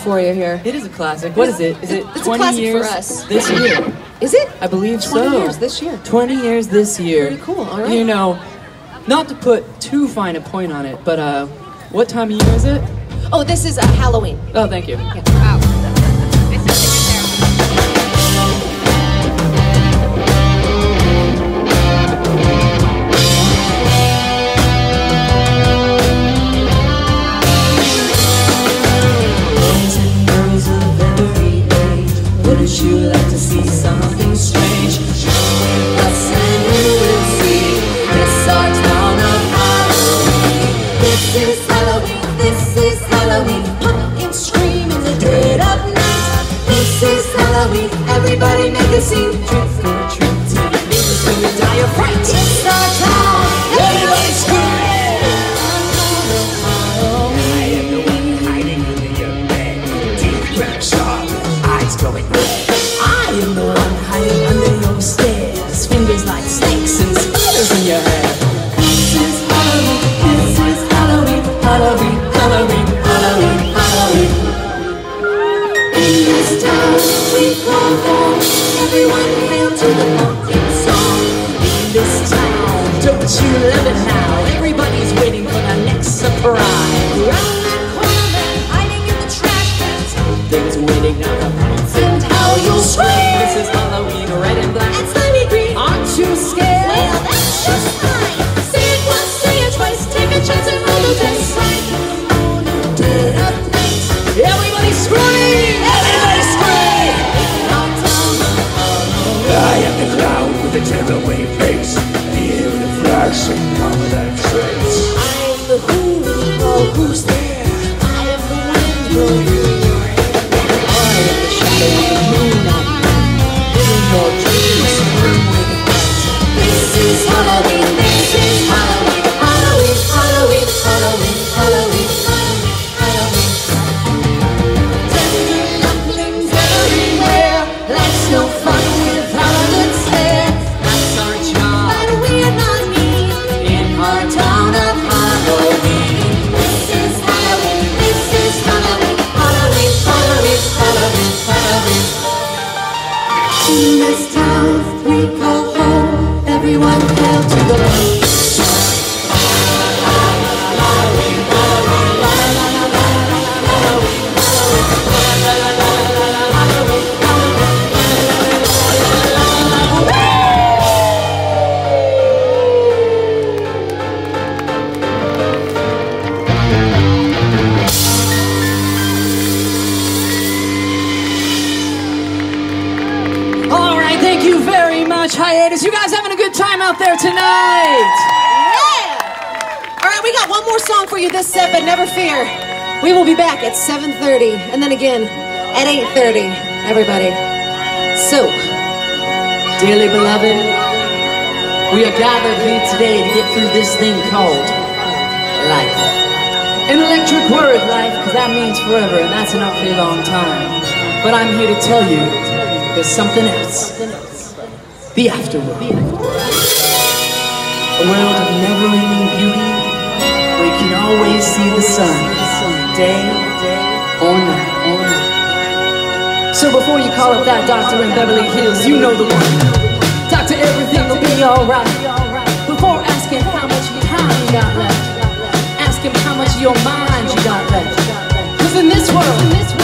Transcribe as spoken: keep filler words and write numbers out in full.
for you here. It is a classic. What is it? Is it it's twenty a classic years for us. this year? Is it? I believe twenty so. years this year. twenty years this year. Pretty cool, all right. You know, not to put too fine a point on it, but uh, what time of year is it? Oh, this is uh, Halloween. Oh, thank you. Yeah. Wow. Wouldn't you like to see something strange? Join us and you will see this our town of Halloween. This is Halloween, this is Halloween. Pumpkins scream in the dead of night. This is Halloween, everybody make a scene. Trick or treat till the neighbors will die of fright. It's our town, everybody scream. I am the one hiding under your bed. Teeth black sharp, eyes going red. I am the one hiding under your stairs. Fingers like snakes and spiders in your hair. This is Halloween, this is Halloween. Halloween, Halloween, Halloween, Halloween. In this town we call home. Everyone hail to the pumpkin song. In this town, don't you love it now? Everybody's waiting for the next surprise. Around that corner man hiding in the trash cans. Something's waiting on the pipes and how you'll scream. This is Halloween, red and black and slimy green. Aren't you scared? Well, that's just fine. Say it once, say it twice. Take a chance and roll the dice. Right on the dead of night. Everybody scream! Everybody scream! Our town of Halloween. I am the clown with the tearaway face. The air with the flash and common and trace. I am the who, oh who's there? I am the wind blowing through your hair. I am the shadow of the moon at night. In your dreams, room with the light. This is Halloween, this is Halloween. Halloween, Halloween, Halloween, Halloween, Halloween, Halloween. Tender dumplings everywhere. Life's no fun without a good stare. That's our job, but we're not mean. In our town of Halloween. This is Halloween, this is Halloween. Halloween, Halloween, Halloween, Halloween. In this town we call home. Everyone hail to the moon. All right, thank you very much, Hiatus. You guys having a good time out there tonight? Yeah! All right, we got one more song for you this set, but never fear. We will be back at seven thirty, and then again at eight thirty, everybody. So, Dearly beloved, we are gathered here today to get through this thing called life. An electric word, life, because that means forever, and that's an awfully long time. But I'm here to tell you there's something else. The afterworld. A world of never-ending beauty where you can always see the sun, day or night. Or night. So before you call up that doctor in Beverly Hills, you know the one. Doctor, everything will be alright. Before asking how much time you got left, ask him how much of your mind you got left. Cause in this world,